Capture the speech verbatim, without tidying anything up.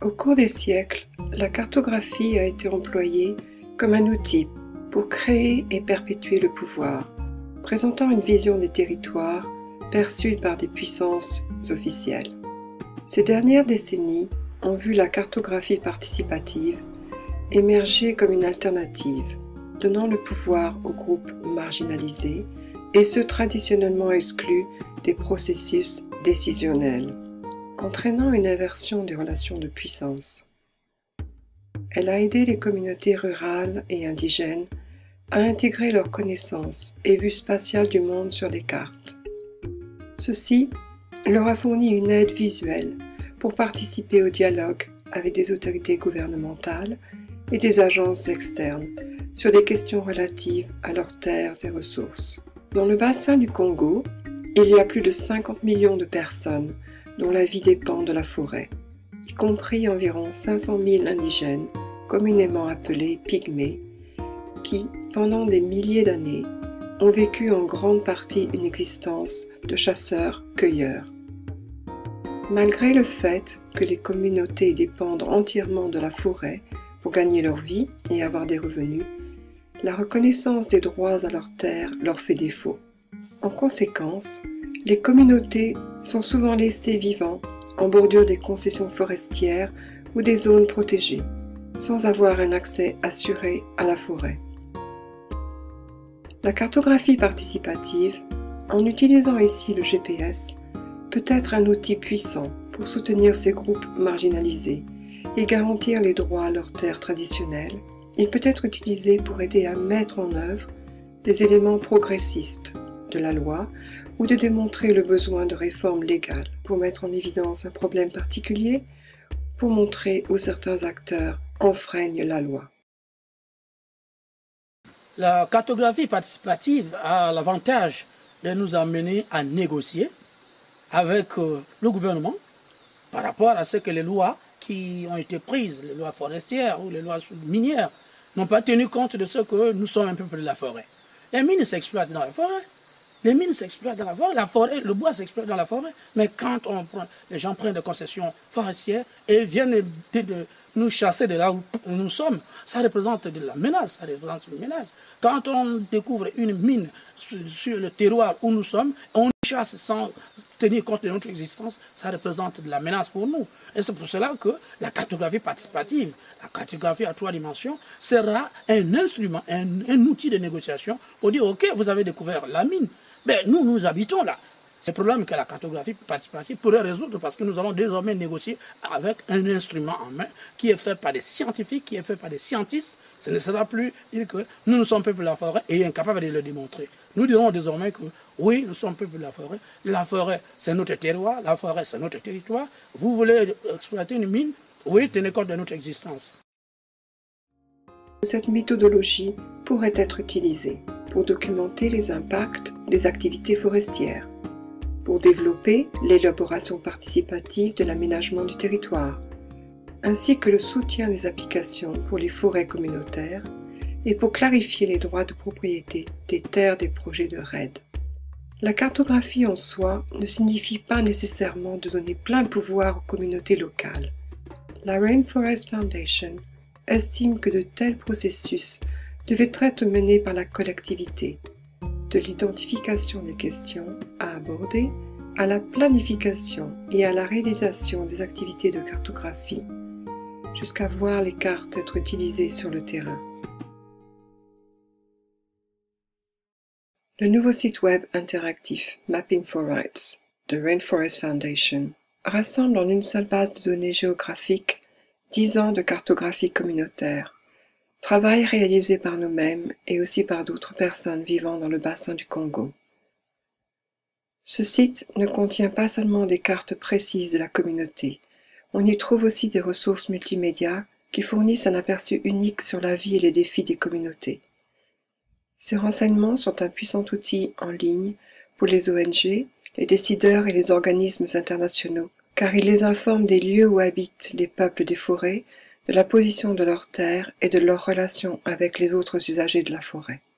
Au cours des siècles, la cartographie a été employée comme un outil pour créer et perpétuer le pouvoir, présentant une vision des territoires perçue par des puissances officielles. Ces dernières décennies ont vu la cartographie participative émerger comme une alternative, donnant le pouvoir aux groupes marginalisés et ceux traditionnellement exclus des processus décisionnels, entraînant une inversion des relations de puissance. Elle a aidé les communautés rurales et indigènes à intégrer leurs connaissances et vues spatiales du monde sur les cartes. Ceci leur a fourni une aide visuelle pour participer au dialogue avec des autorités gouvernementales et des agences externes sur des questions relatives à leurs terres et ressources. Dans le bassin du Congo, il y a plus de cinquante millions de personnes dont la vie dépend de la forêt, y compris environ cinq cent mille indigènes, communément appelés pygmées, qui, pendant des milliers d'années, ont vécu en grande partie une existence de chasseurs-cueilleurs. Malgré le fait que les communautés dépendent entièrement de la forêt pour gagner leur vie et avoir des revenus, la reconnaissance des droits à leurs terres leur fait défaut. En conséquence, les communautés sont souvent laissées vivant en bordure des concessions forestières ou des zones protégées, sans avoir un accès assuré à la forêt. La cartographie participative, en utilisant ici le G P S, peut être un outil puissant pour soutenir ces groupes marginalisés et garantir les droits à leurs terres traditionnelles. Il peut être utilisé pour aider à mettre en œuvre des éléments progressistes de la loi ou de démontrer le besoin de réformes légales pour mettre en évidence un problème particulier, pour montrer où certains acteurs enfreignent la loi. La cartographie participative a l'avantage de nous amener à négocier avec euh, le gouvernement par rapport à ce que les lois qui ont été prises, les lois forestières ou les lois minières, n'ont pas tenu compte de ce que nous sommes un peuple de la forêt. Les mines s'exploitent dans la forêt, les mines s'exploitent dans la forêt, la forêt, le bois s'exploite dans la forêt, mais quand on prend, les gens prennent des concessions forestières et viennent de, de nous chasser de là où nous sommes, ça représente de la menace, ça représente une menace. Quand on découvre une mine sur, sur le terroir où nous sommes, on chasse sans tenir compte de notre existence, ça représente de la menace pour nous. Et c'est pour cela que la cartographie participative, la cartographie à trois dimensions, sera un instrument, un, un outil de négociation pour dire, ok, vous avez découvert la mine, mais nous, nous habitons là. C'est le problème que la cartographie participative pourrait résoudre parce que nous allons désormais négocier avec un instrument en main qui est fait par des scientifiques, qui est fait par des scientistes. Ce ne sera plus dire que nous, nous sommes peuple de la forêt et incapables de le démontrer. Nous dirons désormais que oui, nous sommes peuple de la forêt. La forêt, c'est notre terroir. La forêt, c'est notre territoire. Vous voulez exploiter une mine? Oui, tenez compte de notre existence. Cette méthodologie pourrait être utilisée pour documenter les impacts des activités forestières, pour développer l'élaboration participative de l'aménagement du territoire, ainsi que le soutien des applications pour les forêts communautaires et pour clarifier les droits de propriété des terres des projets de R E D. La cartographie en soi ne signifie pas nécessairement de donner plein pouvoir aux communautés locales. La Rainforest Foundation estime que de tels processus devaient être menés par la collectivité, de l'identification des questions à aborder à la planification et à la réalisation des activités de cartographie, jusqu'à voir les cartes être utilisées sur le terrain. Le nouveau site web interactif Mapping for Rights de Rainforest Foundation rassemble en une seule base de données géographiques dix ans de cartographie communautaire, travail réalisé par nous-mêmes et aussi par d'autres personnes vivant dans le bassin du Congo. Ce site ne contient pas seulement des cartes précises de la communauté, on y trouve aussi des ressources multimédia qui fournissent un aperçu unique sur la vie et les défis des communautés. Ces renseignements sont un puissant outil en ligne pour les O N G, les décideurs et les organismes internationaux, car ils les informent des lieux où habitent les peuples des forêts, de la position de leurs terres et de leurs relations avec les autres usagers de la forêt.